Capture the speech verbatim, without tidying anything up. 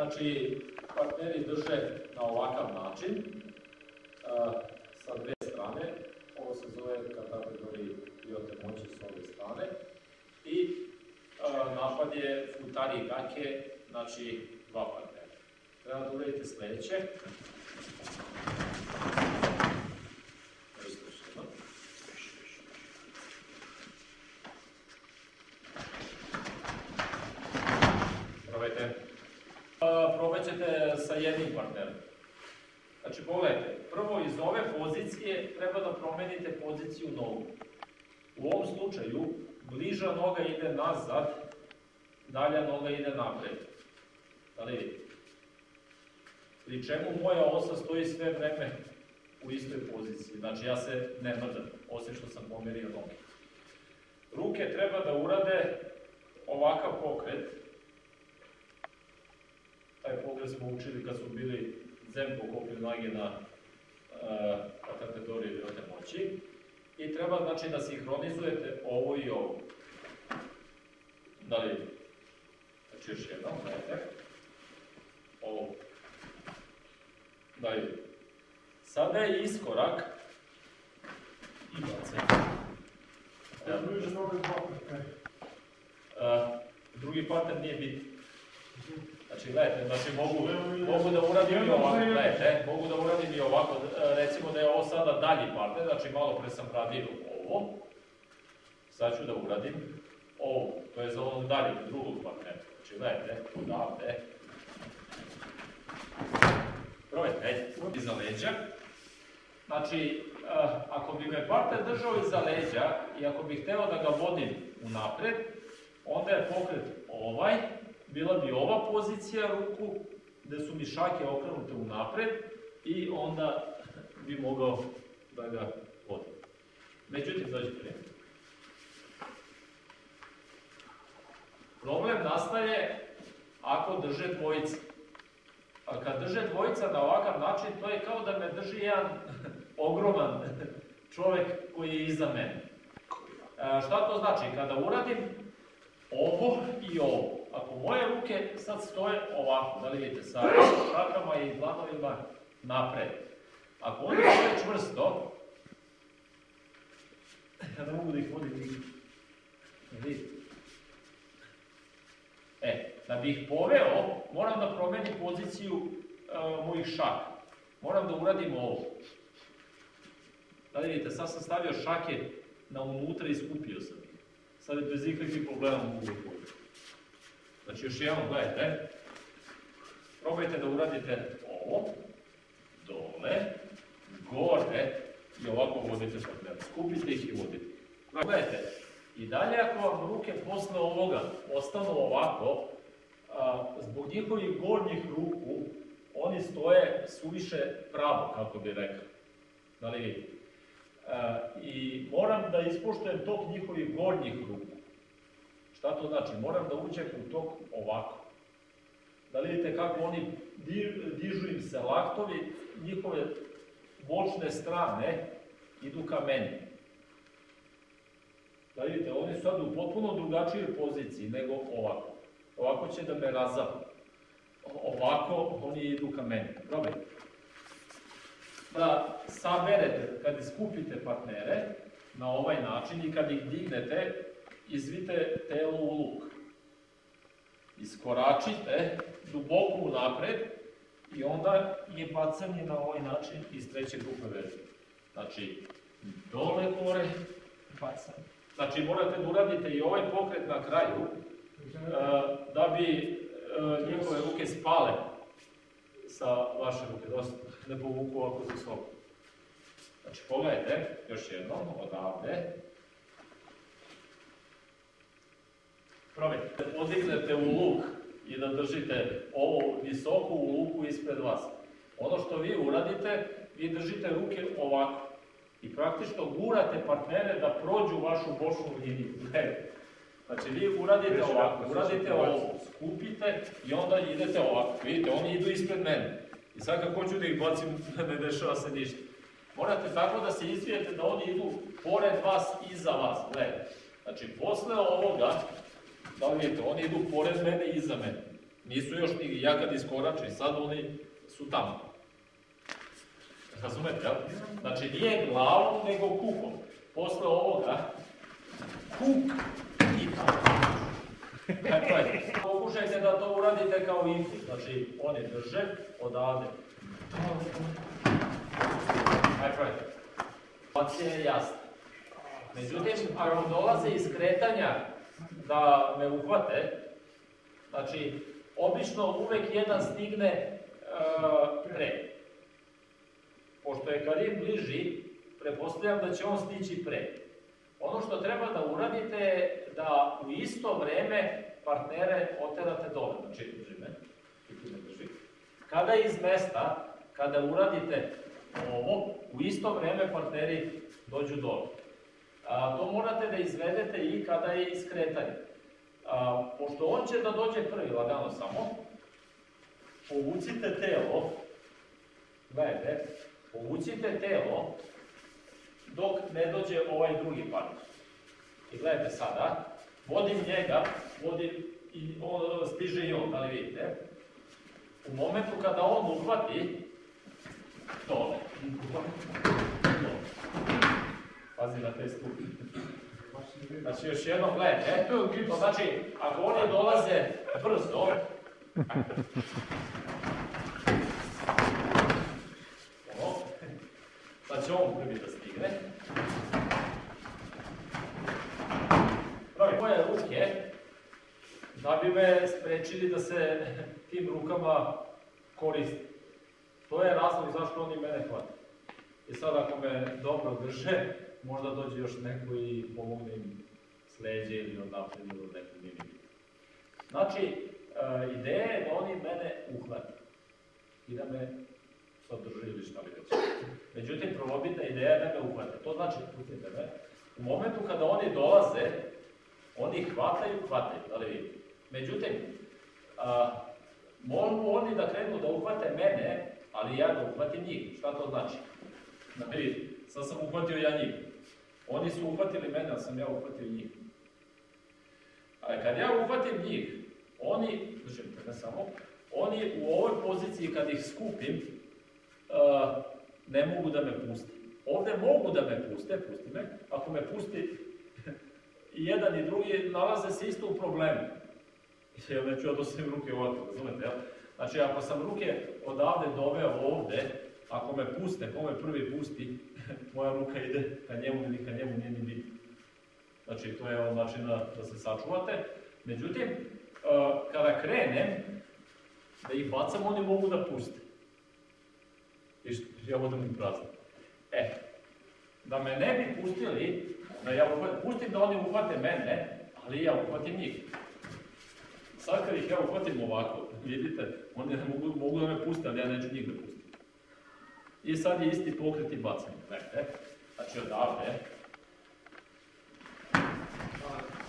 Znači, partneri drže na ovakav način, sa dve strane, ovo se zove kategoriji ljote moći s ove strane, i napad je futari i gake, znači dva partnera. Treba da uradite sledeće. Probajte. Probat ćete sa jednim partnerom. Znači, pogledajte, prvo iz ove pozicije treba da promenite poziciju nogu. U ovom slučaju, bliža noga ide nazad, dalja noga ide napred. Da li vidite? Pri čemu moja osa stoji sve vreme u istoj poziciji. Znači, ja se ne mrdam, osim što sam pomerio noge. Ruke treba da urade ovakav pokret. Taj pokret smo učili kad smo bili zem pokopio noge na kategoriji ljote moći. I treba, znači, da sinhronizujete ovo i ovo. Da li vidite? Znači, još jednom, gledajte. Ovo. Da li vidite? Sada je iskorak i bacanje. Drugi partner nije bitan. Znači, gledajte, znači, mogu da uradim i ovako, gledajte, mogu da uradim i ovako, recimo da je ovo sada dalji partner, znači, malo pre sam radio ovo, sad ću da uradim ovo, to je za onog daljeg, drugog partnera. Znači, gledajte, odavde. Probajte, ajde, iza leđa. Znači, ako bi me partner držao iza leđa i ako bih hteo da ga vodim unapred, onda je pokret ovaj, bila bi ova pozicija ruku, gde su mi šake okrenute unapred i onda bi mogao da ga vodim. Međutim, dođe prije. Problem nastaje ako drže dvojica. A kad drže dvojica na ovakav način, to je kao da me drži jedan ogroman čovek koji je iza mene. Šta to znači? Kada uradim ovo i ovo, ako moje ruke sad stoje ovako, da li vidite, sa šakama i dlanovima napred. Ako oni stoje čvrsto, ja ne mogu da ih vodim nikad. Vidite? E, da bih ih poveo, moram da promenim poziciju mojih šaka. Moram da uradim ovo. Da li vidite, sad sam stavio šake na unutra i skupio sam ih. Sad je bez ikakvih problema mogu da ih vodim. Znači, još jednom, gledajte. Probajte da uradite ovo, dole, gore i ovako vodite partnera. Skupite ih i vodite. Gledajte, i dalje ako vam ruke posle ovoga ostanu ovako, zbog njihovih gornjih ruku, oni stoje suviše pravo, kako bi rekao. Da li vidite? I moram da ispoštujem tok njihovih gornjih ruku. Šta to znači? Moram da uđem u tok ovako. Da li vidite kako oni dižu im se laktovi, njihove bočne strane idu ka meni. Da vidite, oni su sad u potpuno drugačijoj poziciji nego ovako. Ovako će da me razapnu. Ovako oni idu ka meni. Probajte. Da saberete, kad skupite partnere na ovaj način i kad ih dignete, izvite telo u luk. Iskoračite duboko unapred i onda je bacanje na ovaj način iz treće grupe veze. Znači, dole gore, bacanje. Znači, morate da uradite i ovaj pokret na kraju, da bi njihove ruke spale sa vaše ruke, dosta ne povuku ovako za sobu. Znači, pogledajte, još jednom, odavde. Probajte, podignete u luk i da držite ovo visoko u luku ispred vas. Ono što vi uradite, vi držite ruke ovako. I praktično gurate partnere da prođu vašu bočnu liniju. Znači, vi uradite ovako, uradite ovo, skupite i onda idete ovako. Vidite, oni idu ispred mene. I sad kako hoću da ih bacim, ne dešava se ništa. Morate tako da se izvijete da oni idu pored vas i iza vas. Gledajte. Znači, posle ovoga, da li vidite, oni idu pored mene i iza mene. Nisu još ni ja kad iskoračim, sad oni su tamo. Razumete, jel? Znači nije glavom, nego kukom. Posle ovoga, kuk i tamo. Kako je? Pokušajte da to uradite kao infus. Znači, oni drže odavde. Ajde, pravite. Situacija je jasna. Međutim, ako dolaze iz kretanja da me uhvate, znači, obično uvek jedan stigne uh, pre. Pošto je Karim bliži, pretpostavljam da će on stići pre. Ono što treba da uradite je da u isto vreme partnere oterate dole. Znači, drži me. Kada iz mesta, kada uradite ovo, u isto vreme partneri dođu dole. A, to morate da izvedete i kada je iskretanje. A, pošto on će da dođe prvi, lagano samo, povucite telo, gledajte, povucite telo dok ne dođe ovaj drugi partner. I gledajte sada, vodim njega, vodim i on, stiže i on, da li vidite? U momentu kada on uhvati, dole. Pazi na te stupi. Znači, još jednom gledajte, to znači, ako oni dolaze brzo, sad će on prvi da stigne. Pravi moje ruke, da bi me sprečili da se tim rukama koristi. To je razlog zašto oni mene hvata. I sad ako me dobro drže, možda dođe još neko i pomogne im s leđe ili od napred ili od nekog nije bitno. Znači, e, ideja je da oni mene uhvate i da me sad drže ili šta li već. Međutim, prvobitna ideja je da me uhvate. To znači, pustite me, u momentu kada oni dolaze, oni hvataju, hvataju, da li vidite. Međutim, a, mogu oni da krenu da uhvate mene, ali ja da uhvatim njih. Šta to znači? Da vidite, sad sam uhvatio ja njih. Oni su uhvatili mene, ali sam ja uhvatio njih. Ali kad ja uhvatim njih, oni, znači, ne samo, oni u ovoj poziciji kad ih skupim, uh, ne mogu da me pusti. Ovde mogu da me puste, pusti me, ako me pusti i jedan i drugi nalaze se isto u problemu. Jer neću ja dostavim ruke ovako, razumete, jel? Znači, ako sam ruke odavde doveo ovde, ako me puste, ko me prvi pusti, moja ruka ide ka njemu ili ka njemu nije ni bitno. Znači, to je on način da se sačuvate. Međutim, kada krenem da ih bacam, oni mogu da puste. I ja vodam im prazno. E, da me ne bi pustili, da ja pustim da oni uhvate mene, ali ja uhvatim njih. Sad kad ih ja uhvatim ovako, vidite, oni mogu, mogu da me puste, ali ja neću njih da pustim. I sad je isti pokret i bacanje. Znači, odavde.